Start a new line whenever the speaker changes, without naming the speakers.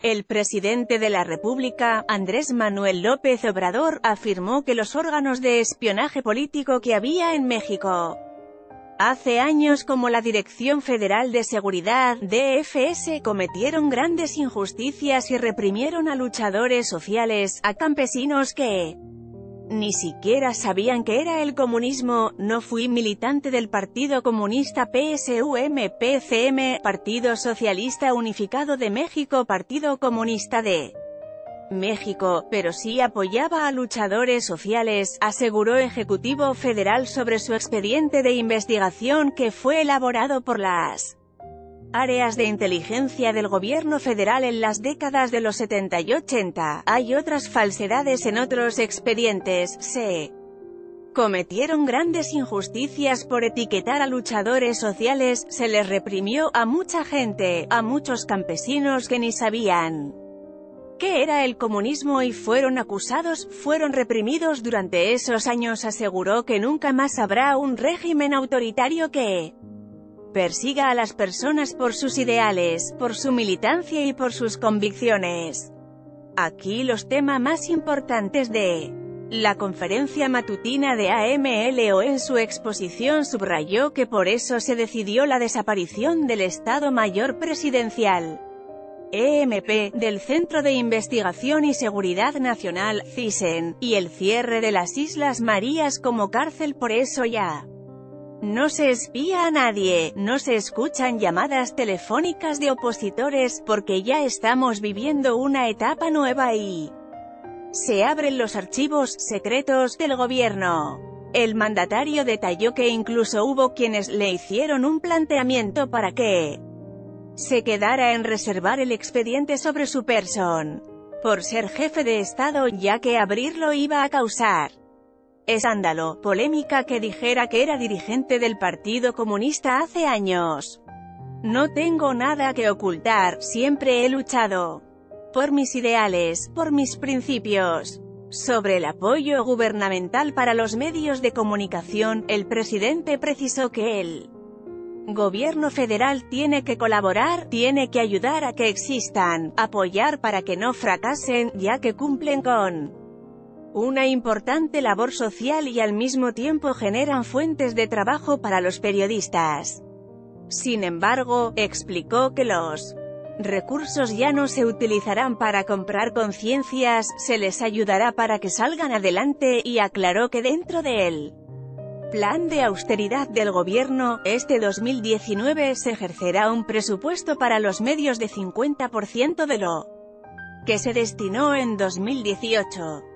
El presidente de la República, Andrés Manuel López Obrador, afirmó que los órganos de espionaje político que había en México hace años, como la Dirección Federal de Seguridad, DFS, cometieron grandes injusticias y reprimieron a luchadores sociales, a campesinos que ni siquiera sabían qué era el comunismo. No fui militante del Partido Comunista PSUM-PCM, Partido Socialista Unificado de México, Partido Comunista de México, pero sí apoyaba a luchadores sociales, aseguró Ejecutivo Federal sobre su expediente de investigación que fue elaborado por las áreas de inteligencia del gobierno federal en las décadas de los 70 y 80. Hay otras falsedades en otros expedientes. Se cometieron grandes injusticias por etiquetar a luchadores sociales, se les reprimió a mucha gente, a muchos campesinos que ni sabían qué era el comunismo y fueron acusados, fueron reprimidos durante esos años. Aseguró que nunca más habrá un régimen autoritario que persiga a las personas por sus ideales, por su militancia y por sus convicciones. Aquí los temas más importantes de la conferencia matutina de AMLO. En su exposición subrayó que por eso se decidió la desaparición del Estado Mayor Presidencial, EMP, del Centro de Investigación y Seguridad Nacional, CISEN, y el cierre de las Islas Marías como cárcel. Por eso ya no se espía a nadie, no se escuchan llamadas telefónicas de opositores, porque ya estamos viviendo una etapa nueva y se abren los archivos secretos del gobierno. El mandatario detalló que incluso hubo quienes le hicieron un planteamiento para que se quedara en reservar el expediente sobre su persona, por ser jefe de Estado, ya que abrirlo iba a causar escándalo, polémica, que dijera que era dirigente del Partido Comunista hace años. No tengo nada que ocultar, siempre he luchado por mis ideales, por mis principios. Sobre el apoyo gubernamental para los medios de comunicación, el presidente precisó que el gobierno federal tiene que colaborar, tiene que ayudar a que existan, apoyar para que no fracasen, ya que cumplen con una importante labor social y al mismo tiempo generan fuentes de trabajo para los periodistas. Sin embargo, explicó que los recursos ya no se utilizarán para comprar conciencias, se les ayudará para que salgan adelante, y aclaró que dentro del plan de austeridad del gobierno, este 2019 se ejercerá un presupuesto para los medios de 50% de lo que se destinó en 2018.